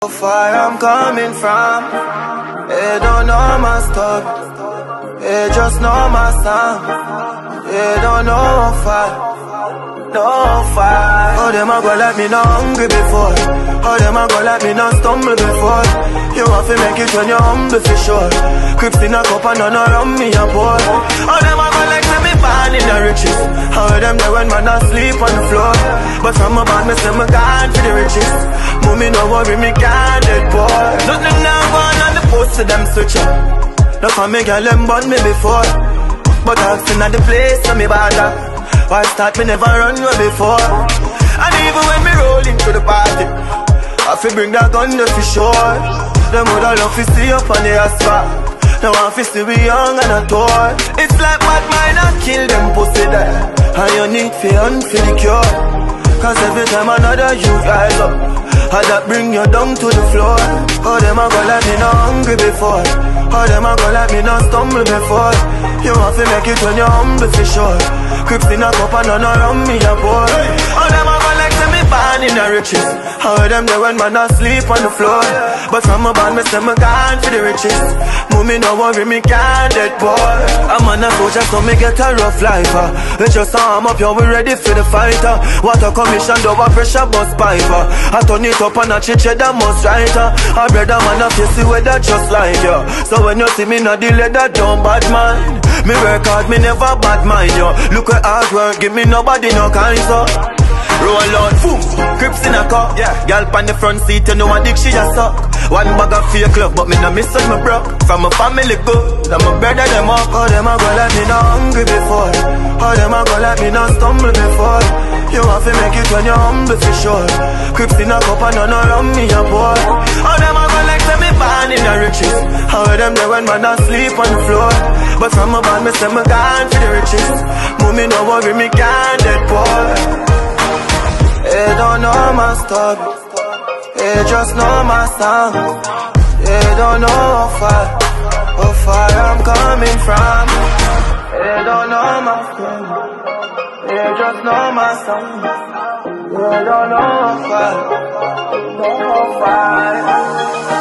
How far I'm coming from, they don't know my story, they just know my song. They don't know how far, no far. How them a go like me not hungry before? How them a go like me not stumble before? You want to make it when you're humble for sure. Crips in a cup and none around me a pour. How them a go like me born in the riches? How them there when man asleep on the floor? But from a band me say me gone for the riches. Mommy no worry me can't dead boy. Nothing now gone on the post to them switch up. No for me girl them born me before, but I've seen at the place so me bother. Why start me never run away before? And even when me roll into the party, I feel bring that gun to for sure. Them woulda love to see up on the asphalt. Now I feel still be young and a toy. It's like bad mind I kill them pussy there. And you need fear and for the cure. Cause every time another you rise up, how that bring you down to the floor. How them a go like me not hungry before? How them a go like me not stumble before? You want to make it when you're humble for sure. Crips in a cup and none around me a pour. How them a go like say me born in the riches? How them there when man asleep on the floor? But from a band me say me gone for the riches. Mommy no worry me can't dead boy. I'm on a soldier so me get a rough life. They just arm up, you we ready for the fighter. What a commission, double pressure bus piper. I turn it up and I chiche that must writer. I brother man a face the weather just like you. So when you see me not delay that don't bad mind. Me work hard, me never bad mind yo. Look at hard work, give me nobody no kind so. Roll out, boom, Crips in a car. Girl on the front seat, you know a dick she a suck. One bag of fake love, but me no miss on me broke. From my family good, and my brother them up. How them a go like me not hungry before? How them a go like me not stumble before? You want to make it when you're humble for sure. Crips in a cup and none around me a pour. How them a go like say me born in the riches? How them there when man asleep on the floor? But from a band me say me gone for the riches. Mommy no worry me can't dead boy. They don't know my story, they just know my song. They don't know how far I'm coming from. They don't know my story, they just know my song. They don't know how far.